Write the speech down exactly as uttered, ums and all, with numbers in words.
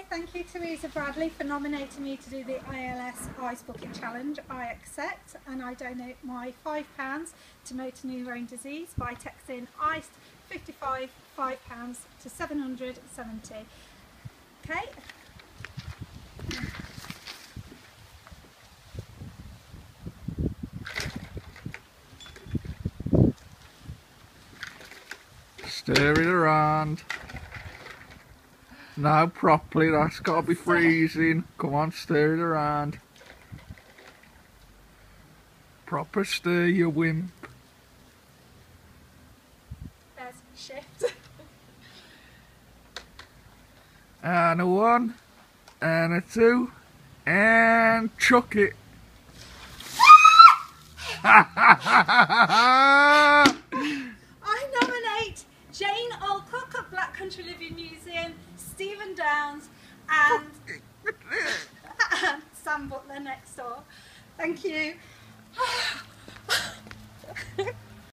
thank you Teresa Bradley for nominating me to do the I L S Ice Bucket Challenge. I accept, and I donate my five pounds to motor neurone disease by texting ICE fifty-five five pounds to seven hundred seventy. Okay. Stir it around. Now properly, that's got to be freezing. Come on, stir it around. Proper stir, you wimp. There's shift. And a one, and a two, and chuck it. I nominate Jane Alcock of Black Country Living Museum, Stephen Downs, and, and Sam Butler next door. Thank you.